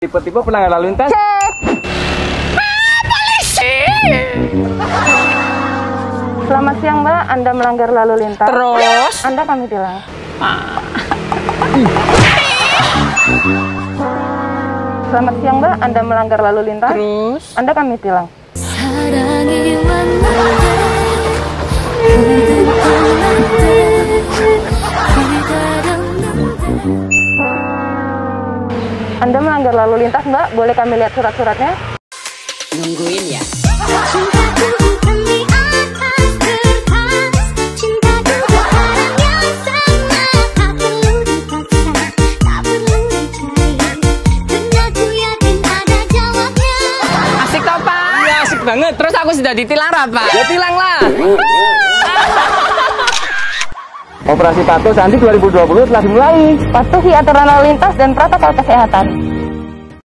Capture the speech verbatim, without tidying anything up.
Tipe-tipe pelanggar lalu lintas. Cek. Ah, polisi. Selamat siang Mbak, Anda melanggar lalu lintas. Terus? Anda kami tilang. Ah. Selamat siang Mbak, Anda melanggar lalu lintas. Terus? Anda kami tilang. Anda melanggar lalu lintas Mbak, boleh kami lihat surat-suratnya? Nungguin ya. Asik tau Pak? Iya asik banget. Terus aku sudah ditilang apa? Ya tilang lah. Operasi Patuh Sandi dua ribu dua puluh telah dimulai. Patuhi aturan lalu lintas dan protokol kesehatan.